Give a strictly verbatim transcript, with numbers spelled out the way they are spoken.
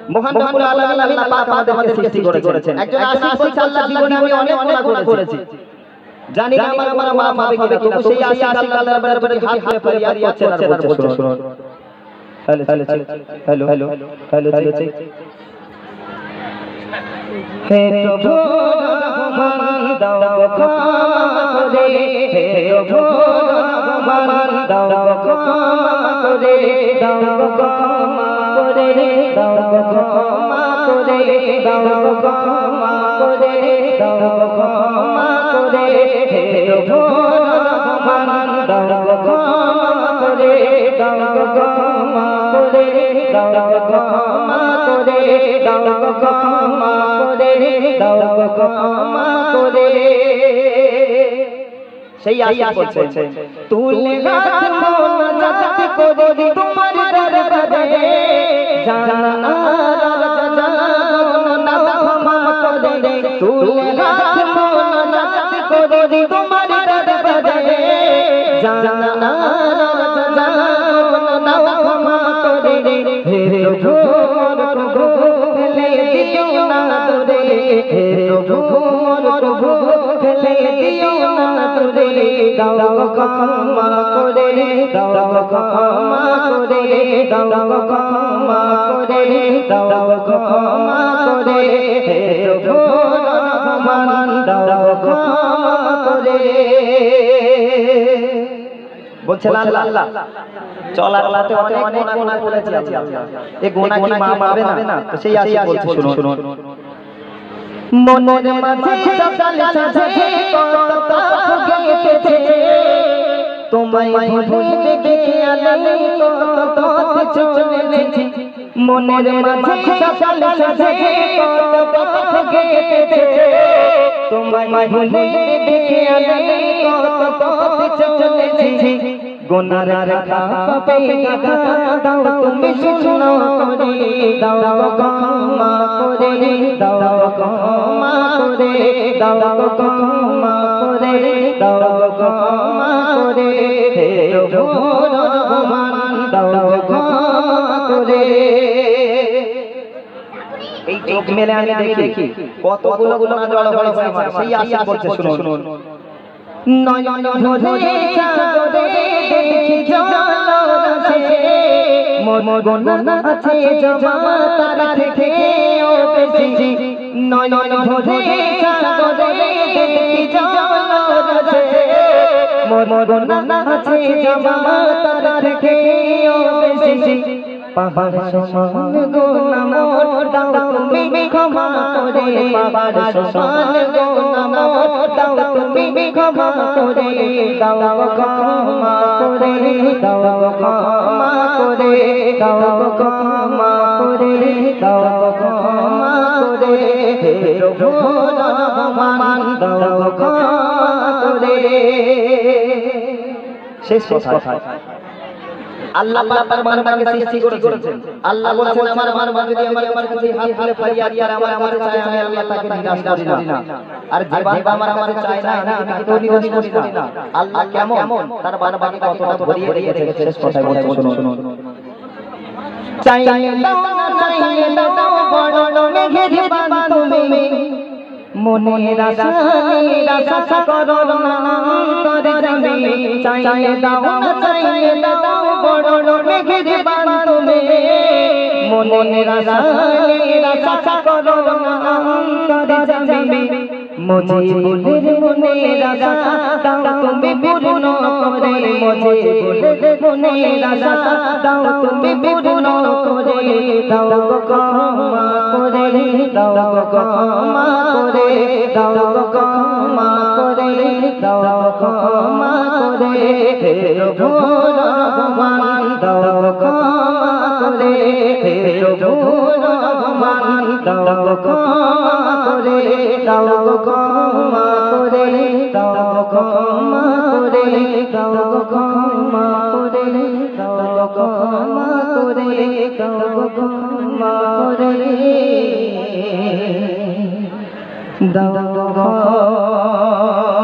মহান রব্বুল আলামিন আল্লাহ পাক আমাদেরকে সৃষ্টি করেছেন। একজন আশিক বলছে আল্লাহ জীবনে আমি অনেক গুনাহ করেছি, জানি না আমার আমার মাফ হবে কিনা, তবু সেই আশিক আল্লাহর দরবারে হাত তুলে ফরিয়াদ করছেন আর বলছে শুনুন। Hello hello hello hello hello check. হে প্রভু রহমান দাও গো করে, হে প্রভু রহমান দাও গো করে, দাও গো করে, দাও গো করে, দাও গো করে, দাও গো করে, হে প্রভু রহমান দাও গো করে, দাও গো করে, দাও গো করে, দাও গো করে, দাও গো করে। সেই আশা করছে তুলে হাত মোনাজাত করি তোমার দরবারে, জানা রাজা না ক্ষমা করে, তুলে হাত মোনাজাত করি তোমার দরবারে, জানা রাজা না ক্ষমা করে, হে প্রভু প্রভু ফেলে দিও না দূরে, হে প্রভু প্রভু ফেলে দিও না দূরে, দাও গো ক্ষমা করে, দাও গো ক্ষমা করে, দাও গো ক্ষমা করে, দাও গো ক্ষমা করে, হে প্রভু রহমান দাও গো ক্ষমা করে। বলছেন আল্লাহ চলার পথে অনেক গুনাহ করেছি আল্লাহ, এই গুনাহ কি মাফ হবে না? তো সেই আশা বলছে শুনুন। মনের মাঝে সকাল সাজে কত তাপ গেছে, তোমায় ভুলে দেখে আলে কত পথ চলেছি, মনের মাঝে সকাল সাজে কত তাপ গেছে, তোমায় ভুলে দেখে আলে কত পথ চলেছি, গুনার রাখা পাপে গাদা দাও তুমি শুনো করে, দাও গো ক্ষমা করে, দাও গো ক্ষমা করে, দাও গো ক্ষমা করে, দাও গো ক্ষমা করে, হে প্রভু রহমান দাও গো ক্ষমা করে। এই চোখ মেলে আমি দেখি কতগুলো গুনাহ জড়ো হয়েছে আমার, সেই আশা বলছে শুনুন। নয়ন ভরে সাগরে দেখি জলরাশি, মোর গুনাহ আছে জমা তার থেকে ও বেশি, নয়ন ভরে সাগরে দেখি জলরাশি, মোর গুনাহ আছে জমা তার থেকে ও বেশি, পাহাড় সমান গুনাহ মোর দাও তুমি ক্ষমা করে, পাহাড় সমান গুনাহ মোর দাও তুমি ক্ষমা করে, দাও গো ক্ষমা করে, দাও গো ক্ষমা করে, দাও গো ক্ষমা করে, দাও গো ক্ষমা করে, হে প্রভু রহমান দাও গো ক্ষমা করে। শেষ কথা আল্লাহ পাক বান্দাকে সৃষ্টি করেছেন, আল্লাহ বলেন আমার বান্দা যদি আমার আমার কাছে হাত তুলে ফরিয়াদ করে আমার আমার চায় আমি আল্লাহ তাকে নিরাশ করি না, আর যে বান্দা আমার আমার চায় না আমি তাকে নিরাশ করি না। আল্লাহ কেমন তার বান্দাকে কতটা ভরিয়ে দিয়েছে, শেষ কথা বলতে শুনুন। চাইলে দাও না চাইলে দাও বড় মেঘের বান তুমি, মনের আশা নিরাশা করো না করে যাবে, চাইলে দাও না চাইলে দাও বড় মেঘের বান তুমি, মনের আশা নিরাশা করো না করে যাবে, মুজিবুলের মনের আশা দাও তুমি পূর্ণ করে, মুজিবুলের মনের আশা দাও তুমি পূর্ণ করে, দাও গো ক্ষমা করে, দাও গো ক্ষমা করে, দাও গো ক্ষমা করে, দাও গো ক্ষমা করে, হে প্রভু রহমান দাও গো ক্ষমা করে, হে প্রভু রহমান দাও গো ক্ষমা করে, দাও গো ক্ষমা করে, দাও গো ক্ষমা করে, দাও গো ক্ষমা করে, দাও গো ক্ষমা করে, দাও গো ক্ষমা করে, দাও গো